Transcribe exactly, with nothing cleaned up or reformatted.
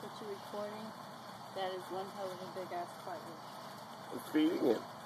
what you're recording, that is one hell of a big ass fire. I'm feeding it.